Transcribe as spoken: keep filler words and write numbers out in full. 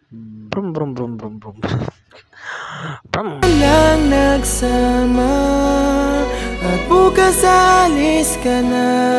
Brum, brum, brum, brum, brum. Brum. Lang nagsama at bukas alis ka na.